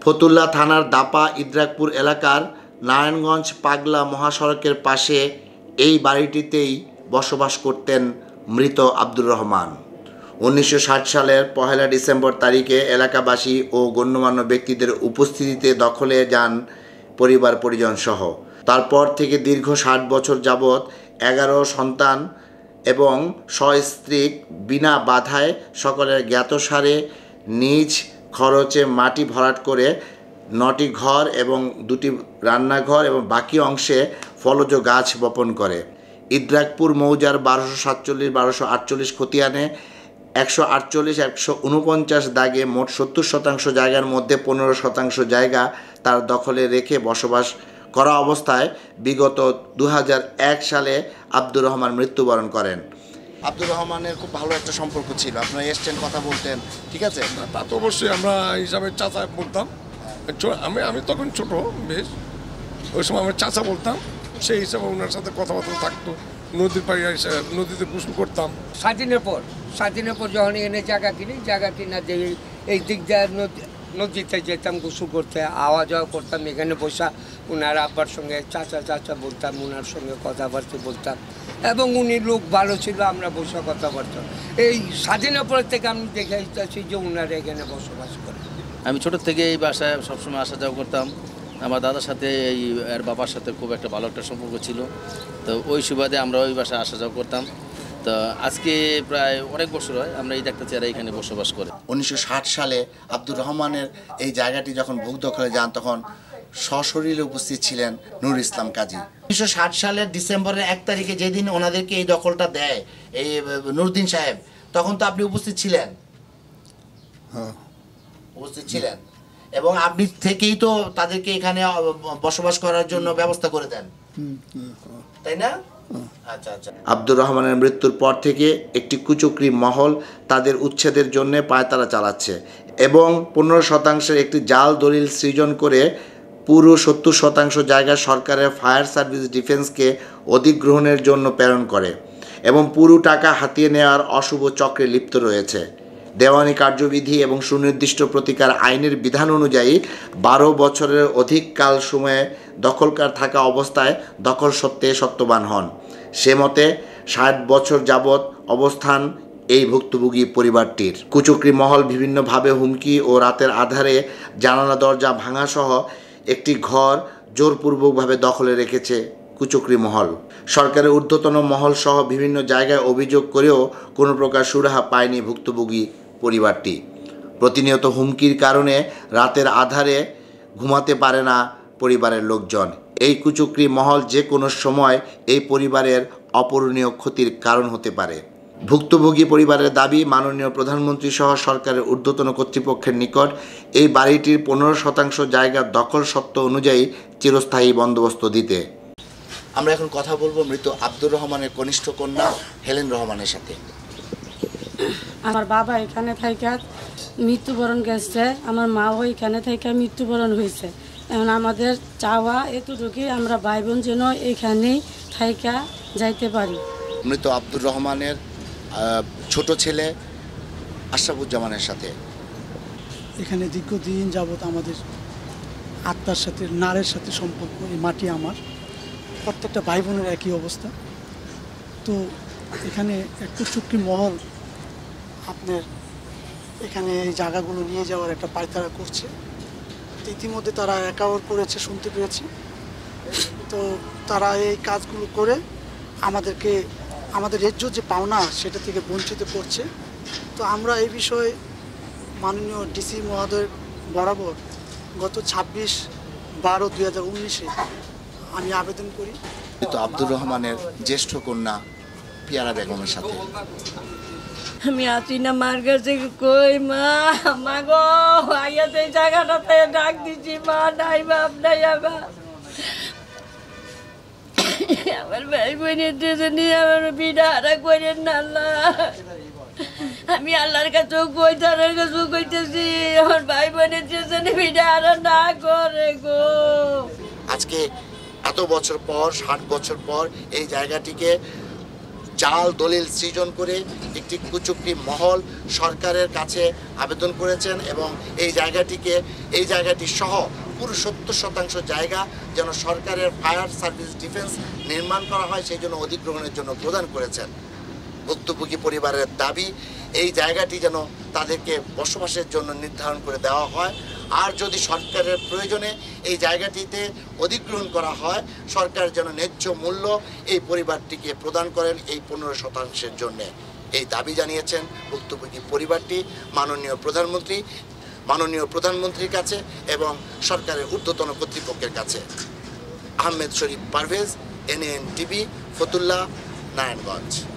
ফতুল্লা থানার দাপা ইদ্রাকপুর এলাকার নারায়ণগঞ্জ পাগলা মহাসড়কের পাশে এই বাড়িটিতেই বসবাস করতেন মৃত আব্দুর রহমান। 1960 সালের 1 ডিসেম্বর তারিখে এলাকাবাসী ও গণ্যমান্য ব্যক্তিদের উপস্থিতিতে দখলে যান পরিবার পরিজন সহ। তারপর থেকে দীর্ঘ 60 বছর যাবৎ 11 সন্তান এবং সস্ত্রীক বিনা বাধায় সকলের জ্ঞাতসারে নিজ খরচে মাটি ভরাট করে 9টি ঘর এবং 2টি রান্নাঘর এবং বাকি অংশে ফলজ গাছ বপন করে। ইদ্রাকপুর মৌজার 1247-1248 খতিয়ানে 148-149 দাগে মোট 70% জায়গার মধ্যে 15% জায়গা তার দখলে রেখে বসবাস করা অবস্থায় বিগত 2001 সালে আব্দুর রহমান মৃত্যুবরণ করেন। আব্দুর রহমানের খুব ভালো একটা সম্পর্ক ছিল, আপনারা এসছেন, কথা বলতেন, ঠিক আছে? তা তো অবশ্যই আমরা হিসাবে চাচা বলতাম। আমি তখন ছোট বেশ, ওই সময় আমরা চাচা বলতাম, সেই হিসাবে ওনার সাথে কথাবার্তা থাকতো। নদীর পাড়ে এসে নদীতে গোসল করতাম। স্বাধীনের পর যখন এনে জায়গা কিনা দিয়ে এই দিক দিয়ে নদীতে যেতাম গোসল করতে, আওয়া যাওয়া করতাম। এখানে বসা ওনার আব্বার সঙ্গে চাচা বলতাম, ওনার সঙ্গে কথাবার্তা বলতাম এবং উনি লোক ভালো ছিল, আমরা বসা কথাবার্তা। এই স্বাধীনের পর থেকে আমি দেখে আসতেছি যে ওনারা এখানে বসবাস করে। আমি ছোটো থেকে এই বাসায় সবসময় আসা যাওয়া করতাম। আমার দাদার সাথে এর বাবার সাথে খুব একটা ভালো একটা সম্পর্ক ছিল, তো ওই সুবাদে আমরা ওই বাসায় আসা যাওয়া করতাম। তো আজকে প্রায় অনেক বছর হয় আমরা এই ডাক্তার চেয়ারা এখানে বসবাস করে। 1960 সালে আব্দুর রহমানের এই জায়গাটি যখন ভোগ দখলে যান তখন সশরীরে উপস্থিত ছিলেন নুর ইসলাম কাজী। 1960 সালের ডিসেম্বরের 1 তারিখে যেদিন ওনাদেরকে এই দখলটা দেয় এই নুরুদ্দিন সাহেব, তখন তো আপনি উপস্থিত ছিলেন? হ্যাঁ, উপস্থিত ছিলেন এবং আপনি থেকেই তো তাদেরকে এখানে বসবাস করার জন্য ব্যবস্থা করে দেন, তাই না? আচ্ছা। আব্দুর রহমানের মৃত্যুর পর থেকে একটি কুচক্রী মহল তাদের উচ্ছেদের জন্য পায়তারা চালাচ্ছে এবং 15% একটি জাল দলিল সৃজন করে পুরো 70% জায়গা সরকারের ফায়ার সার্ভিস ডিফেন্সকে অধিগ্রহণের জন্য প্রেরণ করে এবং পুরো টাকা হাতিয়ে নেওয়ার অশুভ চক্রে লিপ্ত রয়েছে। দেওয়ানি কার্যবিধি এবং সুনির্দিষ্ট প্রতিকার আইনের বিধান অনুযায়ী 12 বছরের অধিক কাল সময়ে দখলকার থাকা অবস্থায় দখল সত্ত্বে সত্যবান হন। সে মতে 60 বছর যাবৎ অবস্থান এই ভুক্তভোগী পরিবারটির। কুচক্রী মহল বিভিন্নভাবে হুমকি ও রাতের আধারে জানালা দরজা ভাঙাসহ একটি ঘর জোরপূর্বকভাবে দখলে রেখেছে কুচক্রী মহল। সরকারের ঊর্ধ্বতন মহল সহ বিভিন্ন জায়গায় অভিযোগ করেও কোনো প্রকার সুরাহা পায়নি ভুক্তভোগী পরিবারটি। প্রতিনিয়ত হুমকির কারণে রাতের আধারে ঘুমাতে পারে না পরিবারের লোকজন। এই কুচক্রী মহল যে কোনো সময় এই পরিবারের অপূরণীয় ক্ষতির কারণ হতে পারে। ভুক্তভোগী পরিবারের দাবি মাননীয় প্রধানমন্ত্রী সহ সরকারের ঊর্ধ্বতন কর্তৃপক্ষের নিকট এই বাড়িটির 15% জায়গার দখল সত্ত্ব অনুযায়ী চিরস্থায়ী বন্দোবস্ত দিতে। আমরা এখন কথা বলবো মৃত আব্দুর রহমানের কনিষ্ঠ কন্যা হেলেন রহমানের সাথে। আমার বাবা এখানে থাইকা মৃত্যুবরণ গেছে, আমার মাও এখানে থাইকা মৃত্যুবরণ হয়েছে। এখন আমাদের চাওয়া এতটুকুই, আমরা ভাই বোন যেন এখানেই থাইকা যাইতে পারি। মৃত আব্দুর রহমানের ছোট ছেলে আশরাফুজ্জামানের সাথে এখানে দীর্ঘদিন যাবৎ আমাদের আত্মার সাথে নারের সাথে সম্পর্ক। এই মাটি আমার, প্রত্যেকটা ভাই বোনের একই অবস্থা। তো এখানে একটু চুক্তি মহল আপনার এখানে এই জায়গাগুলো নিয়ে যাওয়ার একটা পায়তারা করছে। ইতিমধ্যে তারা অ্যাকাউর করেছে শুনতে পেরেছি। তো তারা এই কাজগুলো করে আমাদেরকে আমাদের ন্যায্য যে পাওনা সেটা থেকে বঞ্চিত করছে। তো আমরা এই বিষয়ে মাননীয় ডিসি মহোদয় বরাবর গত 26/12/2019 আমি আবেদন করি। তো আব্দুর রহমানের জ্যেষ্ঠ কন্যা পিয়ারা বেগমের সাথে আমি আছি না মার কাছে, কই মা গো আইয়াতে এই জায়গাটাতে ডাক দিচ্ছি, মা নাই, বাপ নাই। আমার ভাই বোনের দেশে নিয়ে আমার বিটা হারা করেন না আল্লাহ। আমি আল্লাহর কাছেও কই, তার কাছেও কইতেছি, আমার ভাই বোনের দেশে বিটা হারা না করে গো। আজকে এত বছর পর, 60 বছর পর এই জায়গাটিকে জাল দলিল সৃজন করে একটি কুচুকরি মহল সরকারের কাছে আবেদন করেছেন এবং এই জায়গাটি সহ পুরো 70% জায়গা যেন সরকারের ফায়ার সার্ভিস ডিফেন্স নির্মাণ করা হয় সেই জন্য অধিগ্রহণের জন্য প্রদান করেছেন। ভুক্তভোগী পরিবারের দাবি এই জায়গাটি যেন তাদেরকে বসবাসের জন্য নির্ধারণ করে দেওয়া হয়, আর যদি সরকারের প্রয়োজনে এই জায়গাটিতে অধিগ্রহণ করা হয় সরকার যেন ন্যায্য মূল্য এই পরিবারটিকে প্রদান করেন এই 15% জন্যে। এই দাবি জানিয়েছেন ভুক্তভোগী পরিবারটি মাননীয় প্রধানমন্ত্রীর কাছে এবং সরকারের ঊর্ধ্বতন কর্তৃপক্ষের কাছে। আহমেদ শরীফ পারভেজ, NAN TV, ফতুল্লা, নারায়ণগঞ্জ।